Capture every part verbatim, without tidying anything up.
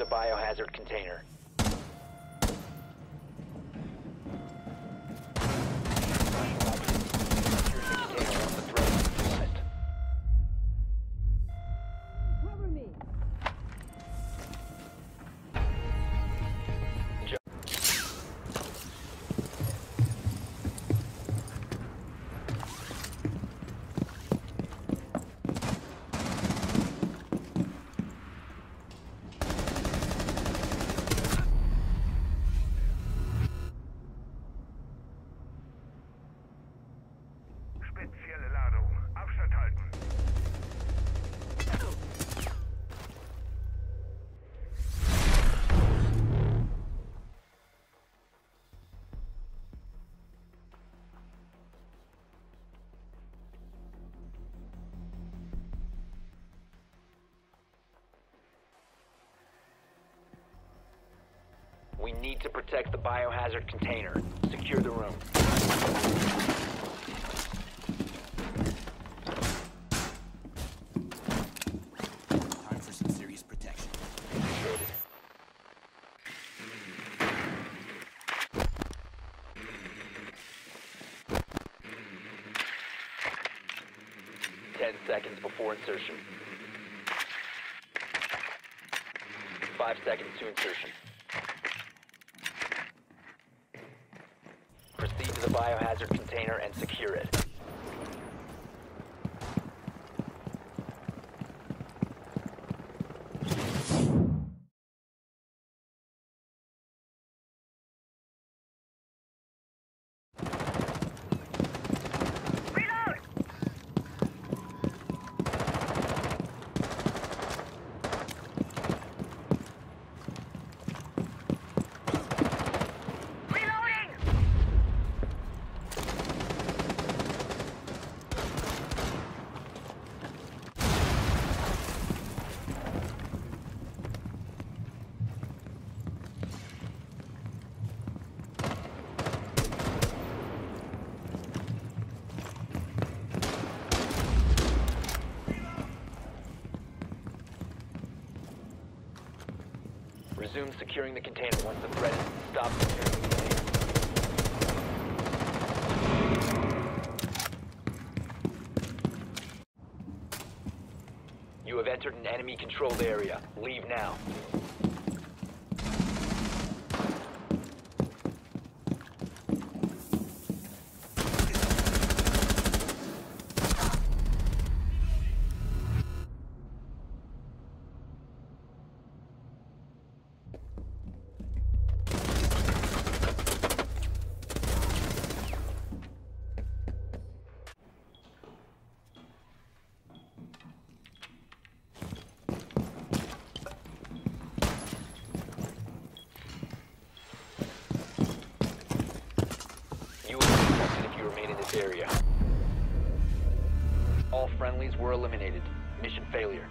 the biohazard container. Spezielle Ladung. Abstand halten. We need to protect the biohazard container. Secure the room. Time for some serious protection. Initiated. Ten seconds before insertion. Five seconds to insertion. Proceed to the biohazard container and secure it. Resume securing the container once the threat is stopped securing the container. You have entered an enemy-controlled area. Leave now. You will be detected if you remain in this area. All friendlies were eliminated. Mission failure.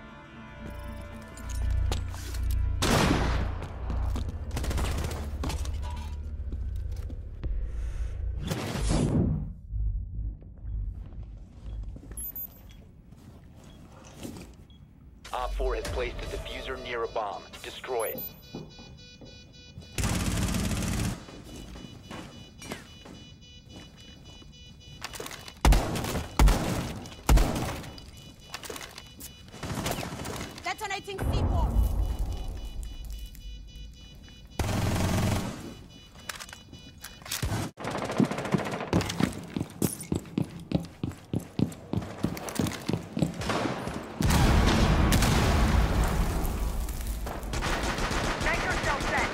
Op four has placed a diffuser near a bomb. Destroy it. Detonating C four. Make yourself set.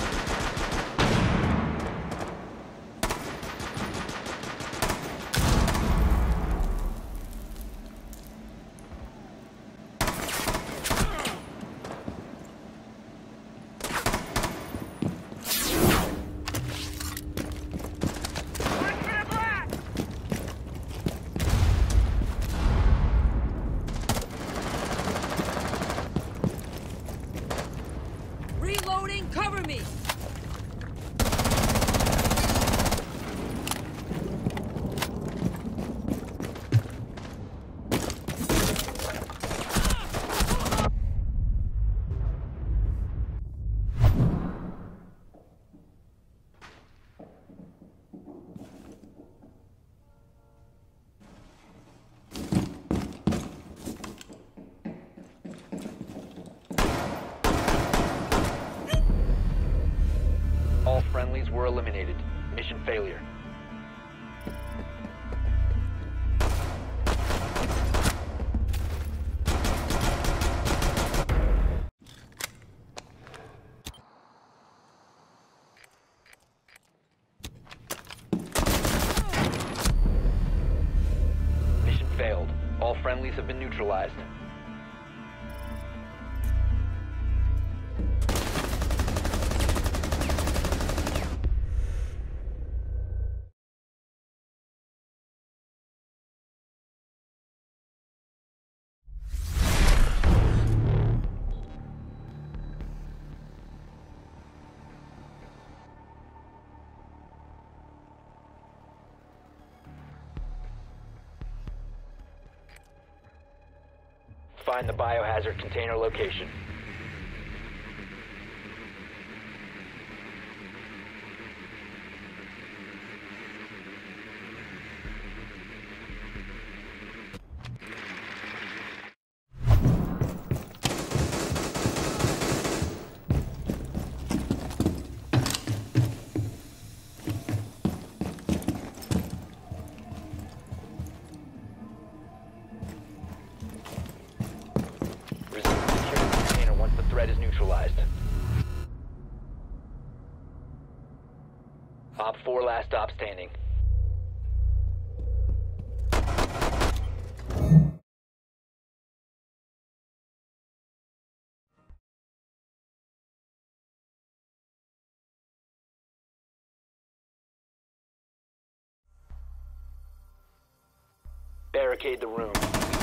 Reloading, cover me! hostiles were eliminated. Mission failure. Mission failed. All friendlies have been neutralized. Find the biohazard container location. Threat is neutralized. Op four last stop standing. Barricade the room.